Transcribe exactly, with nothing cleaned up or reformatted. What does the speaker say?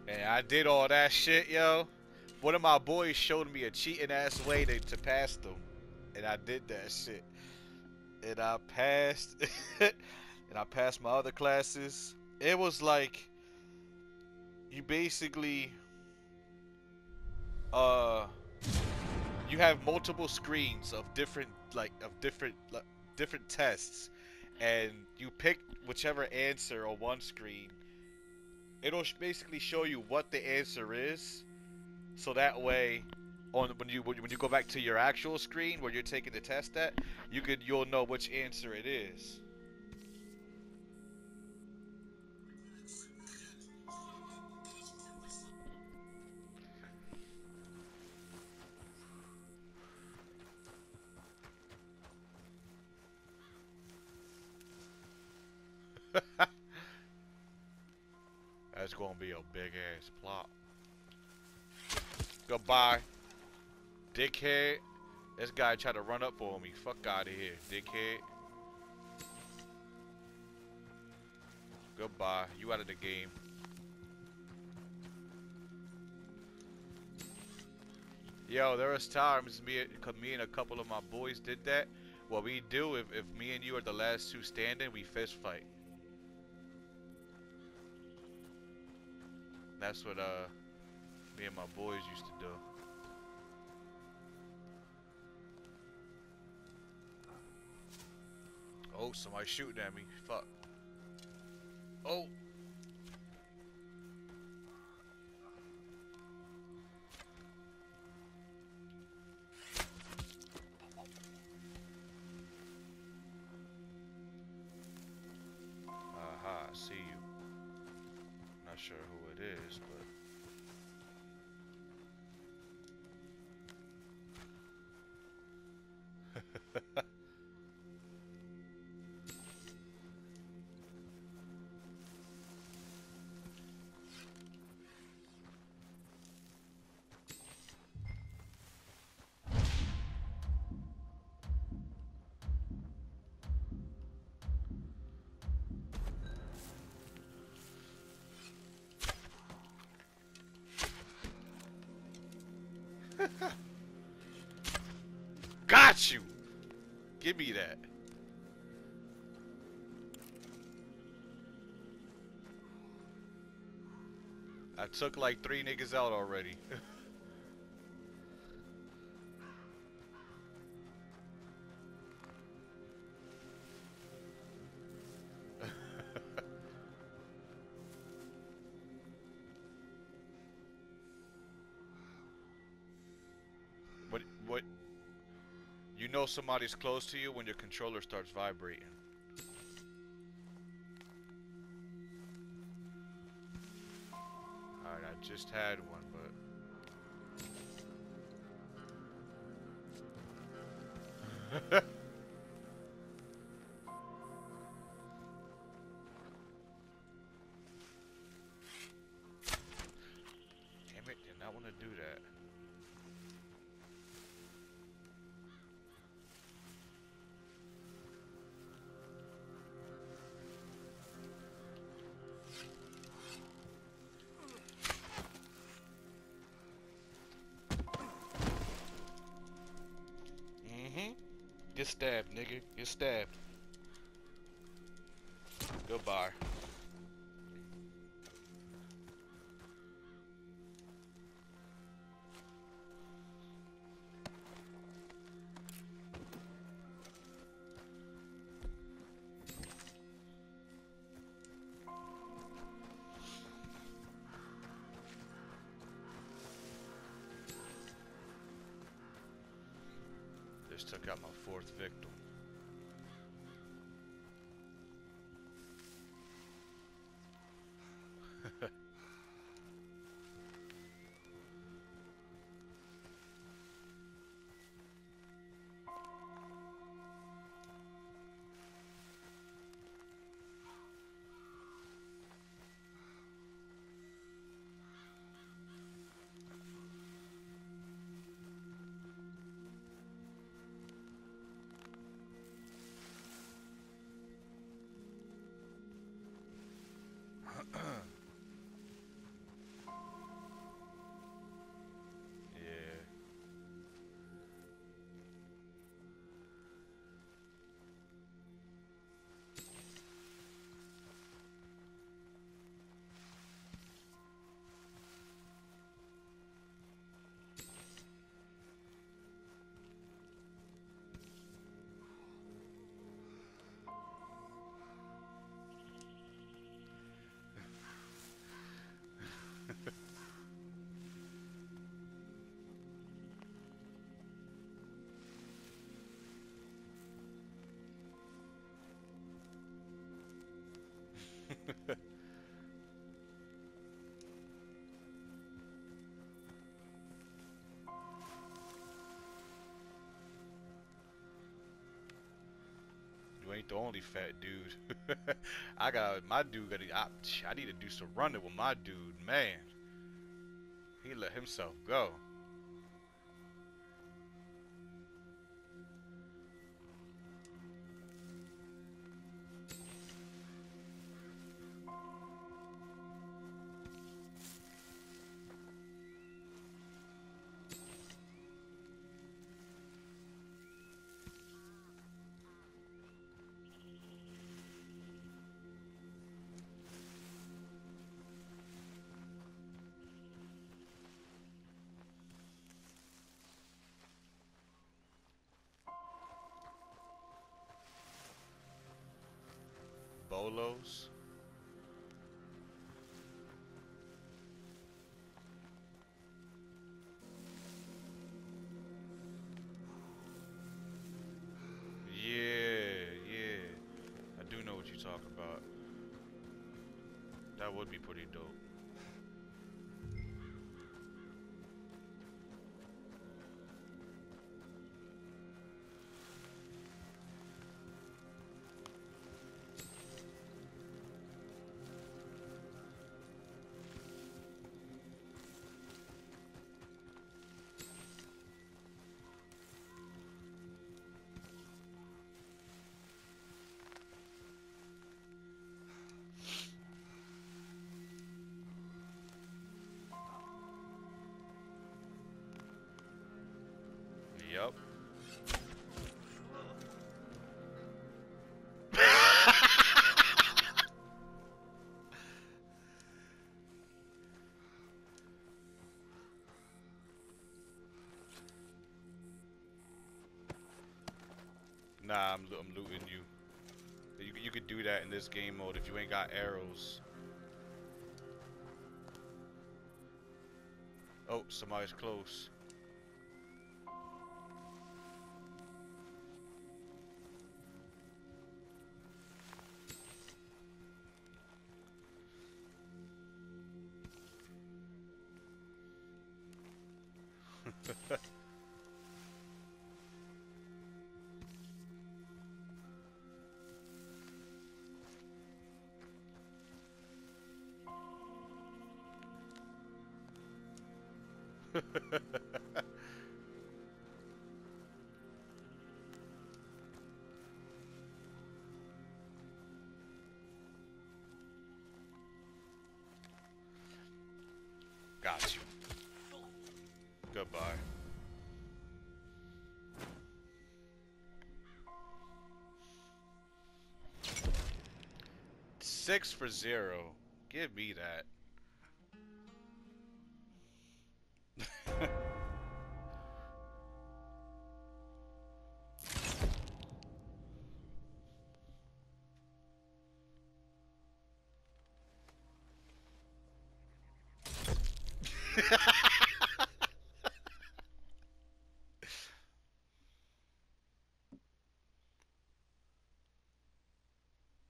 And I did all that shit, yo. One of my boys showed me a cheating ass way to, to pass them. And I did that shit. And I passed. And I passed my other classes. It was like you basically uh you have multiple screens of different like of different like, different tests, and you pick whichever answer on one screen. It'll basically show you what the answer is, so that way, on when you when you go back to your actual screen where you're taking the test at, you could you'll know which answer it is. That's gonna be a big ass plot. Goodbye, dickhead. This guy tried to run up on me. Fuck out of here, dickhead. Goodbye. You out of the game. Yo, there was times me, me and a couple of my boys did that. What we do if, if me and you are the last two standing, we fist fight. That's what uh me and my boys used to do. Oh, somebody shooting at me. Fuck. Oh. Aha, I see you. Not sure who it is, but got you. Give me that. I took like three niggas out already. What what you know somebody's close to you when your controller starts vibrating. Alright, I just had one, but damn it, did not want to do that. Mm-hmm. Get stabbed, nigga. Get stabbed. Goodbye. Just took out my fourth victim. ain't the only fat dude. I got my dude. Got I, I need to do some running with my dude. Man, he let himself go. Bolos. Yeah, yeah. I do know what you're talking about. That would be pretty dope. Yup. Nah, I'm, I'm looting you. You you could do that in this game mode if you ain't got arrows. Oh, somebody's close. Got you. Goodbye. Six for zero. Give me that.